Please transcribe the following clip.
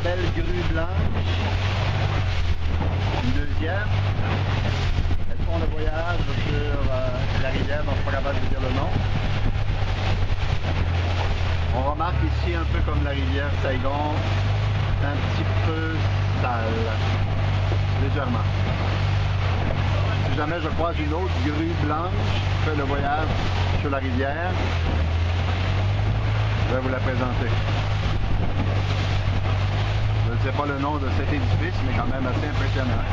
belle grue blanche. Une deuxième. Elles font le voyage sur la rivière, donc je ne suis pas capable de dire le nom. On remarque ici, un peu comme la rivière Saigon, un petit peu sale, légèrement. Si jamais je croise une autre grue blanche qui fait le voyage sur la rivière, je vais vous la présenter. Je ne sais pas le nom de cet édifice, mais quand même assez impressionnant.